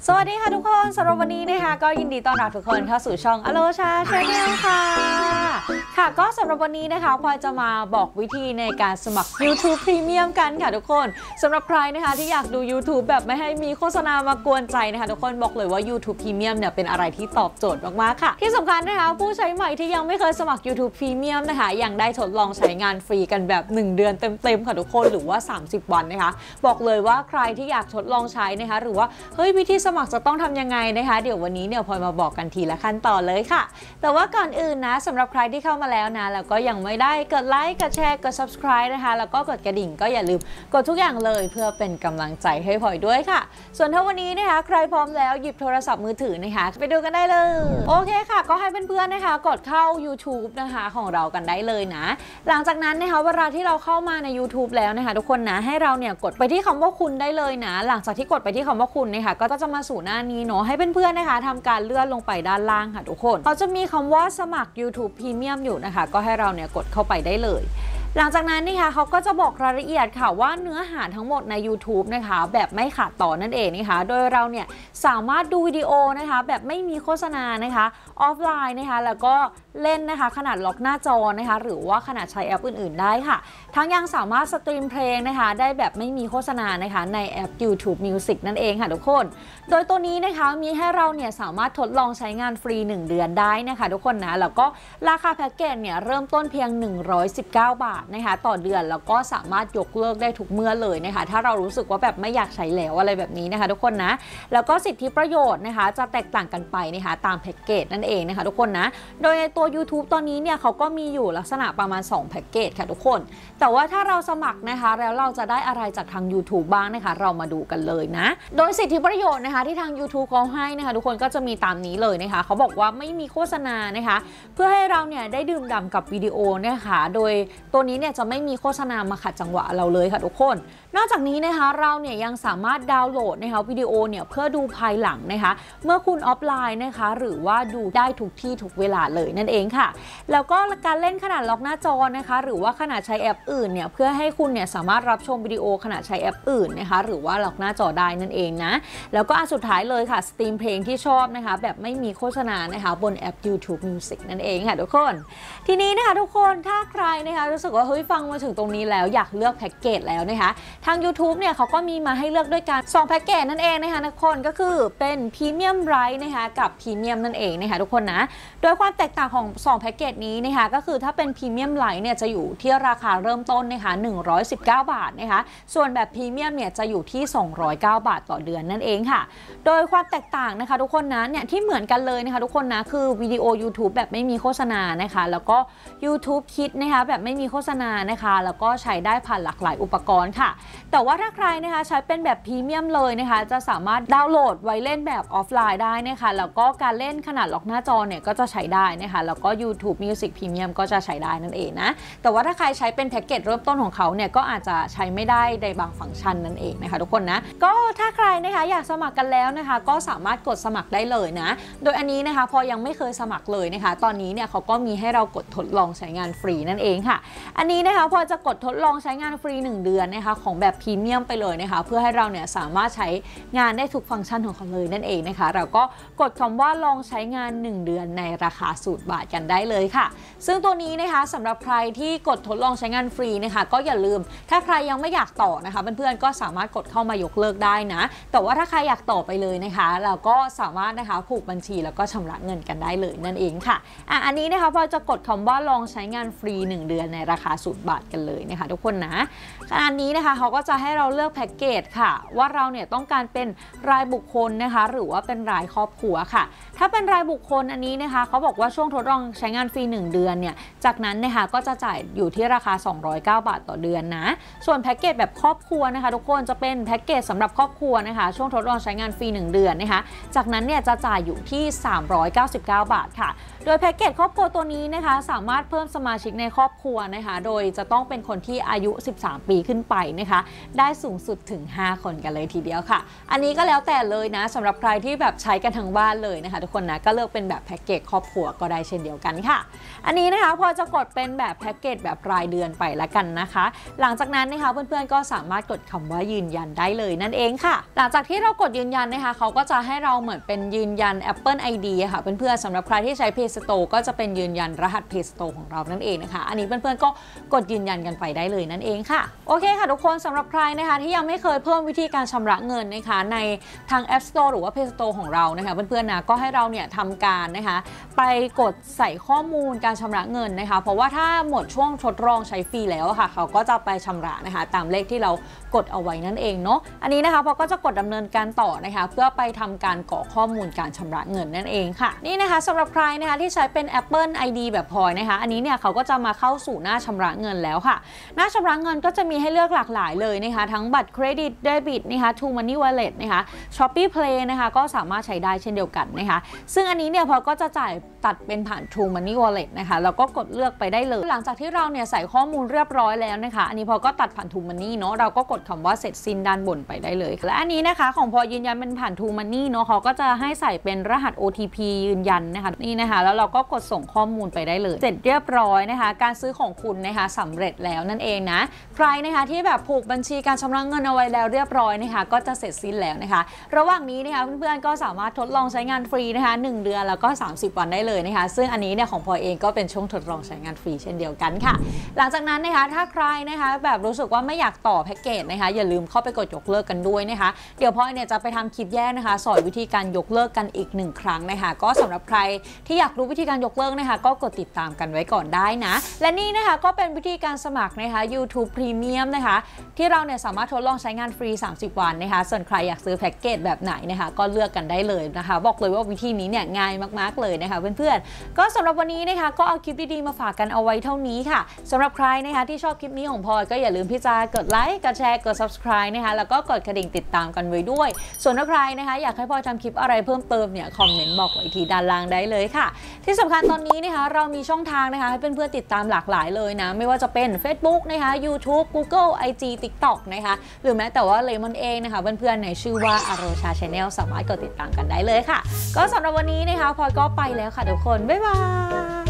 สวัสดีค่ะทุกคนสำหรับวันนี้นะคะก็ยินดีต้อนรับทุกคนเข้าสู่ช่องอโลชาชาแนลค่ะก็สำหรับวันนี้นะคะพลอยจะมาบอกวิธีในการสมัคร YouTube Premium กันค่ะทุกคนสำหรับใครนะคะที่อยากดู YouTube แบบไม่ให้มีโฆษณามากวนใจนะคะทุกคนบอกเลยว่า YouTube Premium เนี่ยเป็นอะไรที่ตอบโจทย์มากๆค่ะที่สำคัญนะคะผู้ใช้ใหม่ที่ยังไม่เคยสมัคร YouTube Premium นะคะยังได้ทดลองใช้งานฟรีกันแบบ1 เดือนเต็มๆค่ะทุกคนหรือว่า30 วันนะคะบอกเลยว่าใครที่อยากทดลองใช้นะคะหรือว่าเฮ้ยวิธีสมัครจะต้องทำยังไงนะคะเดี๋ยววันนี้เนี่ยพลอยมาบอกกันทีละขั้นตอนเลยค่ะแต่ว่าก่อนอื่นนะสำหรับใครที่เข้ามาแล้วนะแล้วก็ยังไม่ได้กดไลค์กดแชร์กด subscribe นะคะแล้วก็กดกระดิ่งก็อย่าลืมกดทุกอย่างเลยเพื่อเป็นกำลังใจให้พลอยด้วยค่ะส่วนถ้าวันนี้นะคะใครพร้อมแล้วหยิบโทรศัพท์มือถือนะคะไปดูกันได้เลยโอเคค่ะก็ให้เพื่อนๆนะคะกดเข้า YouTube นะคะของเรากันได้เลยนะหลังจากนั้นนะคะเวลาที่เราเข้ามาใน YouTube แล้วนะคะทุกคนนะให้เราเนี่ยกดไปที่คำว่าคุณได้เลยนะหลังจากที่กดไปที่คำว่าคุณนะคะก็จะมาสู่หน้านี้เนาะให้เพื่อนๆนะคะทำการเลื่อนลงไปด้านล่างค่ะทุกคนเขาจะมีคำว่าสมัคร YouTube Premium อยู่นะคะก็ให้เราเนี่ยกดเข้าไปได้เลยหลังจากนั้นนะคะเขาก็จะบอกรายละเอียดค่ะว่าเนื้อหาทั้งหมดใน YouTube นะคะแบบไม่ขาดตอนนั่นเองนะคะโดยเราเนี่ยสามารถดูวิดีโอนะคะแบบไม่มีโฆษณานะคะออฟไลน์นะคะแล้วก็เล่นนะคะขนาดล็อกหน้าจอนะคะหรือว่าขนาดใช้แอปอื่นๆได้ค่ะทั้งยังสามารถสตรีมเพลงนะคะได้แบบไม่มีโฆษณานะคะในแอป YouTube Music นั่นเองค่ะทุกคนโดยตัวนี้นะคะมีให้เราเนี่ยสามารถทดลองใช้งานฟรี1 เดือนได้นะคะทุกคนนะแล้วก็ราคาแพ็กเกจเนี่ยเริ่มต้นเพียง119 บาทนะคะต่อเดือนแล้วก็สามารถยกเลิกได้ทุกเมื่อเลยนะคะถ้าเรารู้สึกว่าแบบไม่อยากใช้แล้วอะไรแบบนี้นะคะทุกคนนะแล้วก็สิทธิประโยชน์นะคะจะแตกต่างกันไปนะคะตามแพ็กเกจนั่นเองนะคะทุกคนนะโดยในตัว YouTube ตอนนี้เนี่ยเขาก็มีอยู่ลักษณะประมาณ2แพ็กเกจค่ะทุกคนแต่ว่าถ้าเราสมัครนะคะแล้วเราจะได้อะไรจากทาง YouTube บ้างนะคะเรามาดูกันเลยนะโดยสิทธิประโยชน์นะคะที่ทาง YouTube เขาให้นะคะทุกคนก็จะมีตามนี้เลยนะคะเขาบอกว่าไม่มีโฆษณานะคะเพื่อให้เราเนี่ยได้ดื่มด่ำกับวิดีโอนะคะโดยตัวนี้เนี่ยจะไม่มีโฆษณามาขัดจังหวะเราเลยค่ะทุกคนนอกจากนี้นะคะเราเนี่ยยังสามารถดาวน์โหลดนะคะวิดีโอเนี่ยเพื่อดูภายหลังนะคะเมื่อคุณออฟไลน์นะคะหรือว่าดูได้ทุกที่ทุกเวลาเลยนั่นเองค่ะแล้วก็การเล่นขนาดล็อกหน้าจอนะคะหรือว่าขนาดใช้แอปอื่นเนี่ยเพื่อให้คุณเนี่ยสามารถรับชมวิดีโอขณะใช้แอปอื่นนะคะหรือว่าล็อกหน้าจอได้นั่นเองนะแล้วก็อันสุดท้ายเลยค่ะสตรีมเพลงที่ชอบนะคะแบบไม่มีโฆษณานะคะบนแอป YouTube Music นั่นเองค่ะทุกคนทีนี้นะคะทุกคนถ้าใครนะคะรู้สึกว่าเฮ้ยฟังมาถึงตรงนี้แล้วอยากเลือกแพ็กเกจแล้วนะคะทาง YouTube เนี่ยเขาก็มีมาให้เลือกด้วยกัน2แพ็กเกจนั่นเองนะคะทุกคนก็คือเป็นพรีเมียมไรท์นะคะกับพรีเมียมนั่นเองนะคะทุกคนนะโดยความแตกต่างของ2แพ็กเกจนี้นะคะก็คือถ้าเป็นพรีเมียมไลท์เนี่ยจะอยู่ที่ราคาเริ่มต้นนะคะ119 บาทนะคะส่วนแบบพรีเมียมเนี่ยจะอยู่ที่209 บาทต่อเดือนนั่นเองค่ะโดยความแตกต่างนะคะทุกคนนะเนี่ยที่เหมือนกันเลยนะคะทุกคนนะคือวิดีโอ YouTube แบบไม่มีโฆษณานะคะแล้วก็ YouTube Kids นะคะแบบไม่มีโฆษณานะคะแล้วก็ใช้ได้ผ่านหลากหลายอุปกรณ์ค่ะแต่ว่าถ้าใครนะคะใช้เป็นแบบพรีเมียมเลยนะคะจะสามารถดาวน์โหลดไว้เล่นแบบออฟไลน์ได้นะคะแล้วก็การเล่นขนาดล็อกหน้าจอเนี่ยก็จะใช้ได้นะคะแล้วก็ YouTube Music Premium ก็จะใช้ได้นั่นเองนะแต่ว่าถ้าใครใช้เป็นแพ็กเกจเริ่มต้นของเขาเนี่ยก็อาจจะใช้ไม่ได้ในบางฟังก์ชันนั่นเองนะคะทุกคนนะก็ถ้าใครนะคะอยากสมัครกันแล้วนะคะก็สามารถกดสมัครได้เลยนะโดยอันนี้นะคะพอยังไม่เคยสมัครเลยนะคะตอนนี้เนี่ยเขาก็มีให้เรากดทดลองใช้งานฟรีนั่นเองค่ะอันนี้นะคะพอจะกดทดลองใช้งานฟรี1 เดือนนะคะของแบบพรีเมียมไปเลยนะคะเพื่อให้เราเนี่ยสามารถใช้งานได้ทุกฟังก์ชันของเขาเลยนั่นเองนะคะเราก็กดคำว่าลองใช้งาน1 เดือนในราคา0 บาทกันได้เลยค่ะซึ่งตัวนี้นะคะสำหรับใครที่กดทดลองใช้งานฟรีนะคะก็อย่าลืมถ้าใครยังไม่อยากต่อนะคะเพื่อนๆก็สามารถกดเข้ามายกเลิกได้นะแต่ว่าถ้าใครอยากต่อไปเลยนะคะเราก็สามารถนะคะผูกบัญชีแล้วก็ชำระเงินกันได้เลยนั่นเองค่ะอันนี้นะคะพอจะกดคำว่าลองใช้งานฟรี1 เดือนในราคา0 บาทกันเลยนะคะทุกคนนะอันนี้นะคะเขาก็จะให้เราเลือกแพ็กเกจค่ะว่าเราเนี่ยต้องการเป็นรายบุคคลนะคะหรือว่าเป็นรายครอบครัวค่ะถ้าเป็นรายบุคคลอันนี้นะคะเขาบอกว่าช่วงทดลองใช้งานฟรี1 เดือนเนี่ยจากนั้นนะคะก็จะจ่ายอยู่ที่ราคา209 บาทต่อเดือนนะส่วนแพ็กเกจแบบครอบครัวนะคะทุกคนจะเป็นแพ็กเกจสำหรับครอบครัวนะคะช่วงทดลองใช้งานฟรี1 เดือนนะคะจากนั้นเนี่ยจะจ่ายอยู่ที่399 บาทค่ะโดยแพ็กเกจครอบครัวตัวนี้นะคะสามารถเพิ่มสมาชิกในครอบครัวนะคะนะคะโดยจะต้องเป็นคนที่อายุ13ปีขึ้นไปนะคะได้สูงสุดถึง5คนกันเลยทีเดียวค่ะอันนี้ก็แล้วแต่เลยนะสำหรับใครที่แบบใช้กันทั้งบ้านเลยนะคะทุกคนนะก็เลือกเป็นแบบแพ็กเกจครอบครัวก็ได้เช่นเดียวกันค่ะอันนี้นะคะพอจะกดเป็นแบบแพ็กเกจแบบรายเดือนไปละกันนะคะหลังจากนั้นนะคะเพื่อนๆก็สามารถกดคำว่ายืนยันได้เลยนั่นเองค่ะหลังจากที่เรากดยืนยันนะคะเขาก็จะให้เราเหมือนเป็นยืนยัน Apple ID ค่ะเพื่อนๆสำหรับใครที่ใช้ Play Store ก็จะเป็นยืนยันรหัส Play Store ของเรานั่นเองนะคะอันนี้เพื่อนๆก็กดยืนยันกันไปได้เลยนั่นเองค่ะโอเคค่ะทุกคนสำหรับใครนะคะที่ยังไม่เคยเพิ่มวิธีการชำระเงินนะคะในทาง App Store หรือว่า Play Store ของเรานะคะเพื่อนๆนะก็ให้เราเนี่ยทำการนะคะไปกดใส่ข้อมูลการชำระเงินนะคะเพราะว่าถ้าหมดช่วงทดลองใช้ฟรีแล้วค่ะเขาก็จะไปชำระนะคะตามเลขที่เรากดเอาไว้นั่นเองเนาะอันนี้นะคะพอก็จะกดดำเนินการต่อนะคะเพื่อไปทำการกรอกข้อมูลการชำระเงินนั่นเองค่ะนี่นะคะสำหรับใครนะคะที่ใช้เป็น Apple ID แบบพลอยนะคะอันนี้เนี่ยเขาก็จะมาเข้าสู่หน้าชำระเงินแล้วค่ะหน้าชำระเงินก็จะมีให้เลือกหลากหลายเลยนะคะทั้งบัตรเครดิตเดบิตนะคะ True Money Wallet นะคะ Shopee Play นะคะก็สามารถใช้ได้เช่นเดียวกันนะคะซึ่งอันนี้เนี่ยพอก็จะจ่ายตัดเป็นผ่าน True Money Wallet นะคะแล้วก็กดเลือกไปได้เลยหลังจากที่เราเนี่ยใส่ข้อมูลเรียบร้อยแล้วนะคะอันนี้พอก็ตัดผ่าน True Money เนาะเราก็กดคำว่าเสร็จสิ้นด้านบนไปได้เลยและอันนี้นะคะของพอยืนยันเป็นผ่าน True Money เนาะเขาก็จะให้ใส่เป็นรหัส OTP ยืนยันนะคะนี่นะคะแล้วเราก็กดส่งข้อมูลไปได้เลยเสร็จเรียบร้อยนะคะการซื้อของคุณนะคะสำเร็จแล้วนั่นเองนะใครนะคะที่แบบผูกบัญชีการชำระเงินเอาไว้แล้วเรียบร้อยนะคะก็จะเสร็จสิ้นแล้วนะคะระหว่างนี้นะคะเพื่อนๆก็สามารถทดลองใช้งานฟรีนะคะ1 เดือนแล้วก็30 วันได้เลยนะคะซึ่งอันนี้เนี่ยของพอเองก็เป็นช่วงทดลองใช้งานฟรีเช่นเดียวกันค่ะหลังจากนั้นนะคะถ้าใครนะคะแบบรู้สึกว่าไม่อยากต่อแพ็กเกจนะคะอย่าลืมเข้าไปกดยกเลิกกันด้วยนะคะเดี๋ยวพอเนี่ยจะไปทำคลิปแยกนะคะสอนวิธีการยกเลิกกันอีก1 ครั้งนะคะก็สำหรับใครที่อยากรู้วิธีการยกเลิกนะคะก็กดติดตามกันไว้ก่อนได้นะและนี่นะคะก็เป็นวิธีการสมัครนะคะ YouTube Premium นะคะที่เราเนี่ยสามารถทดลองใช้งานฟรี30 วันนะคะส่วนใครอยากซื้อแพ็กเกจแบบไหนนะคะก็เลือกกันได้เลยนะคะบอกเลยว่าวิธีนี้เนี่ยง่ายมากๆเลยนะคะเพื่อนๆก็สำหรับวันนี้นะคะก็เอาคลิปดีๆมาฝากกันเอาไว้เท่านี้ค่ะสำหรับใครนะคะที่ชอบคลิปนี้ของพลอยก็อย่าลืมที่จะกดไลค์กดแชร์กด Subscribe นะคะแล้วก็กดกระดิ่งติดตามกันไว้ด้วยส่วนถ้าใครนะคะอยากให้พลอยทำคลิปอะไรเพิ่มเติมเนี่ยคอมเมนต์บอกไว้ที่ด้านล่างได้เลยค่ะที่สำคัญตอนนี้นะคะเรามีช่องทางนะคะให้เพื่อนๆติดตามหลากหลายเลยนะไม่ว่าจะเป็น Facebook นะคะ YouTube Google IG TikTok นะคะหรือแม้แต่ว่า Lemon เองนะคะเพื่อนๆในชื่อว่า Arosha Channel สามารถกดติดตามกันได้เลยค่ะก็สำหรับวันนี้นะคะพลอยก็ไปแล้วค่ะทุกคนบ๊ายบาย